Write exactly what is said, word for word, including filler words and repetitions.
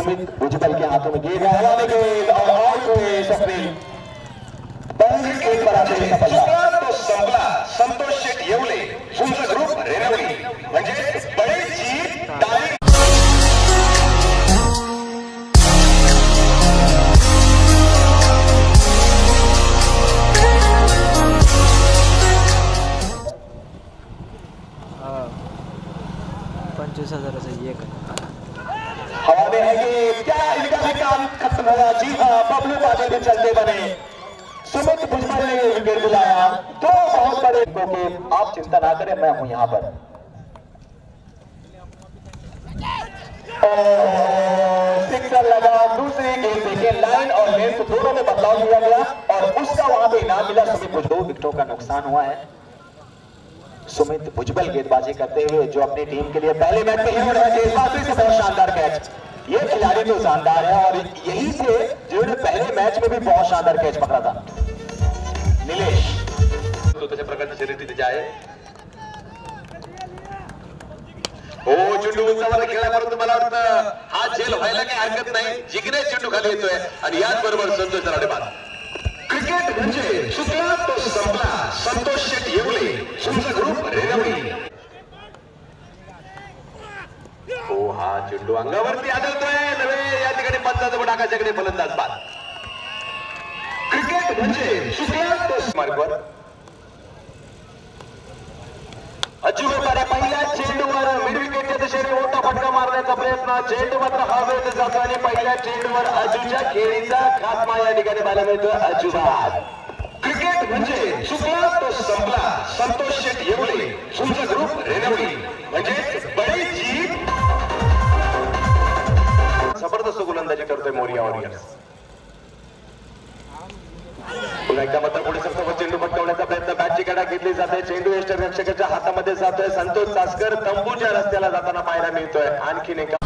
सुमित भुजबल के हाथों में गेंद है, हवा में गेंद और आउट हुए स्वप्निल। पंच गेंद पर आते हैं सफलता। तो संपला संतोष शेट येवले फुंज ग्रुप रेणवली म्हणजे बड़ी जीत टाळी। पंचवीस हजाराचा एक हवा में है कि क्या इनका भी काम खत्म हुआ। जी हाँ, बबलू बादल भी चलते बने। सुमित भुजबल ने विकेट दिलाया। दो बहुत बड़े क्योंकि आप चिंता ना करें, मैं हूं यहां पर। सिक्सर लगा। दूसरी गेंद देखें, लाइन और लेंथ दोनों में बदलाव किया गया और उसका वहां पे इनाम मिला। सुमित भुजबल विकेटों का नुकसान हुआ है। सुमित भुजबल गेंदबाजी करते हुए जो अपनी टीम के लिए पहले मैच में हीरो रहे थे, इस बार फिर से बहुत शानदार कैच। ये खिलाड़ी तो शानदार है और यही थे जिन्होंने पहले मैच में भी बहुत शानदार कैच पकड़ा था। निलेश तो तशा प्रकारची शर्यती त्याची आहे। हो, चेंडू उंचावर खेळल्याबरोबर मला वाटतं हा झेल व्हायला काही हरकत नाही। जिगरे चेंडू खाली येतोय आणि याच बरोबर संतोष सराडे बाद। क्रिकेट म्हणजे सुकला तो संपला संतोष शेट येवले फुंज ग्रुप रेणवली। हो, हा चेंडू अंगावरती आदळतोय नव्हे, या ठिकाणी पंचाचा बुडाकाच्याकडे फलंदाज बाद। क्रिकेट म्हणजे सुकला तो मार्गवर अजिबात पहिल्या चेंडूवर मिड विकेटच्या दिशेने मोठा फटका मारण्याचा प्रयत्न। चेंडू मात्र हवेत जातो आणि पहिल्या चेंडूवर अजूच्या खेळीचा खात्मा या ठिकाणी पाहायला मिळतो। अजिबात क्रिकेट म्हणजे सुकला तो संपला संतोष शेट येवले फुंज ग्रुप रेणवली म्हणजे बडी जीत। जबरदस्त गोलंदाजी करतोय मोरिया वॉरियर्स। पुन्हा एकदा मात्र पुढे सरसकट चेंडू पटकावण्याचा प्रयत्न, बॅटची कडा घेतली जाते। चेंडू यष्टरक्षकाच्या हातामध्ये जातोय। संतोष चासकर तंबूच्या रस्त्याला जाताना पाहायला मिळतोय। आणखीन एका